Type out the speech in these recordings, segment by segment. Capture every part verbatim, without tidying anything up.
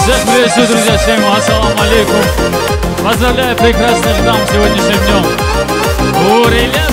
Всех приветствую, друзья, всем ассаламу алейкум. Поздравляю прекрасных дам сегодняшним днем. Уриляс!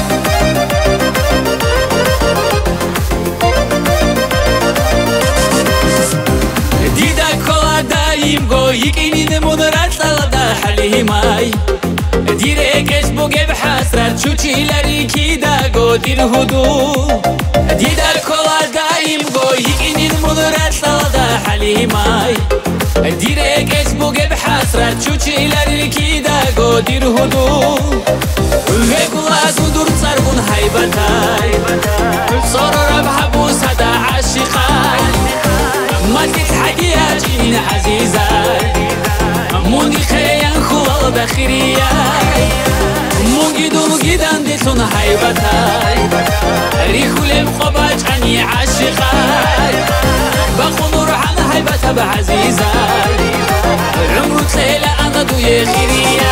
Дида кола даим го икинин мудрат лада халимай. Дирекеш бугеб хасрат чучилари кида го дирхуду. Дида кола даим го икинин мудрат лада халимай. Дирекеш бугеб хасрат чучилари кида го дирхуду. Вегула гуdur царгун хайбатай. Сорора бхабус хада ашиқай. مالك حاجياتي عزيزة موني خيان خوال بخيرية مونجي دون جدان ديسون هايبتاي ريخو لم خباج عني عاشقاي بخنور عن هايبتا بعزيزة عمرو تليلة أنا دو يخيرية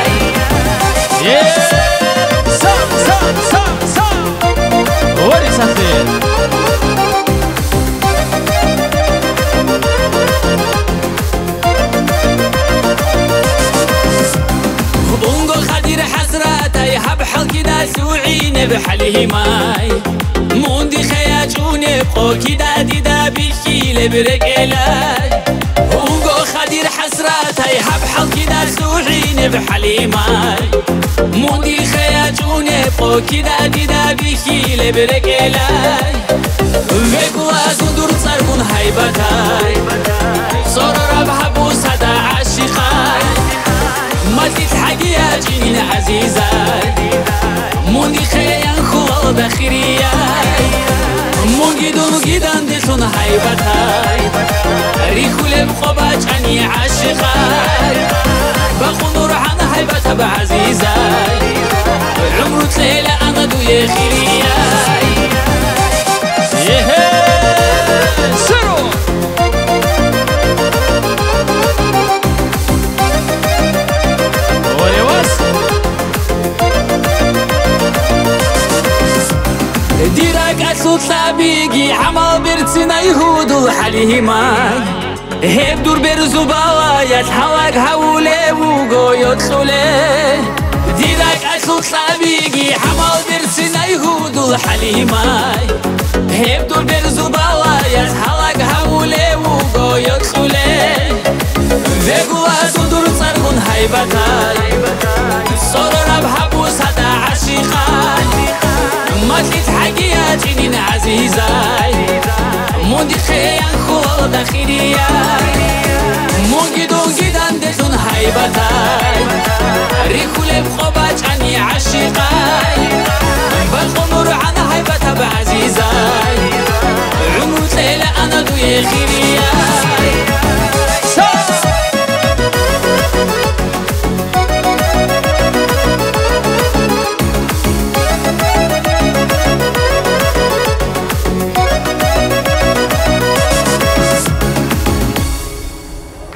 سام سام سام سام وري ساتين سوعين بحله ماي موندي خياجوني بقو كدا ديدا بيشيل برقلاي هونغو خدير حسراتي حبحل كدا سوعين بحله ماي موندي خياجوني بقو كدا ديدا بيشيل برقلاي ويقو أزندور صاركون هايبتاي صورة بحبوس هدا عاشقاي ما تتحقي أجيني عزيزاي موني خيان خوال بخيرية مونجي دونو جدان ديسون هايبتاي ريخو لب خباج عني عاشقاي بخنور عن هايبتا بعزيزاي عمرو تليلة أنا دو يخيرية سرو صابيجي عمل برتنا يهودو حليه ماي هيب دور برزو بوايات حواق هولي وقو يدخلي ديراك أسوط صابيجي عمل برتنا يهودو حليه ماي هيب دور برزو بوايات حواق هولي وقو يدخلي ويقو أسو دور صاركون هايبتاي صورة بحبوس هدا عشيقاي ما تتحقياتي عزيزاي موندي خيان خوال داخلية مونجي دو جدان ديسون هايبتاي ريخو لب خبا